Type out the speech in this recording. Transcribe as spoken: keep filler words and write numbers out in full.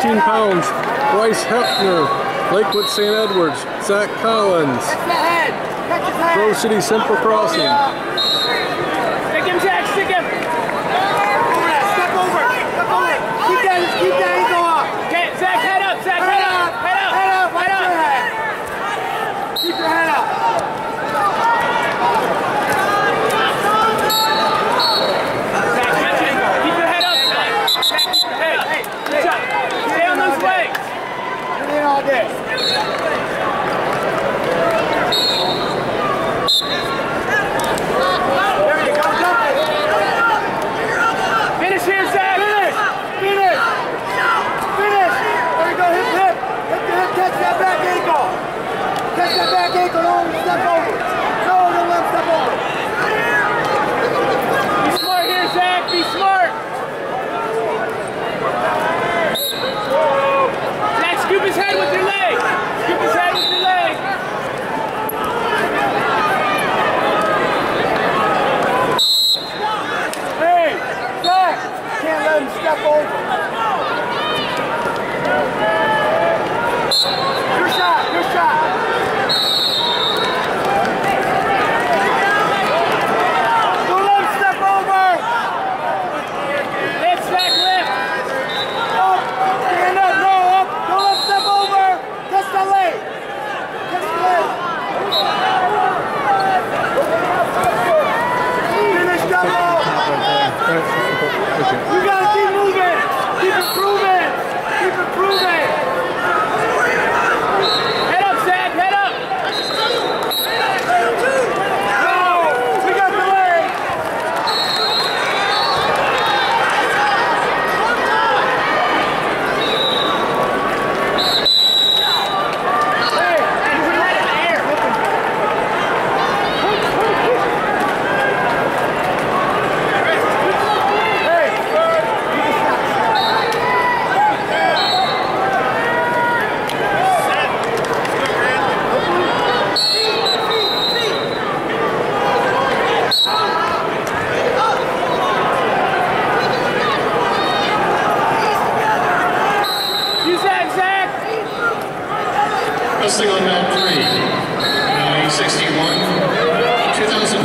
fifteen pounds, Bryce Hefner, Lakewood Saint Edwards, Zach Collins, Grove City Central Crossing. Stick him, Zach, stick him. Step over, step over. Keep that, keep that ankle up. Okay, Zach, head up, Zach, head up, head up, head up, head up. Keep your head up. Zach, keep your head up, Zach. Hey, hey, good job. Stay on those legs. You're in all day. Finish here, Zach! Finish! Finish! Finish! There we go, hip, hip! Hip to hip, catch that back ankle! Catch that back ankle, don't let him step over! No, don't let him step over! Be smart here, Zach! Be smart! Zach, scoop his head with your leg! Scoop his head with your leg! Hey, Zach! Can't let him step over. Your shot, your shot. Don't let him step over. Lift, Zach, lift. Up, stand up, no, up. Don't let him step over. Catch the leg. Catch the leg. Finish double. You gotta keep moving! Keep improving! Keep improving! Head up, Zach! Head up! No! We got the leg! Hey! Put that in the air! Wrestling on mat three, sixty-one, two thousand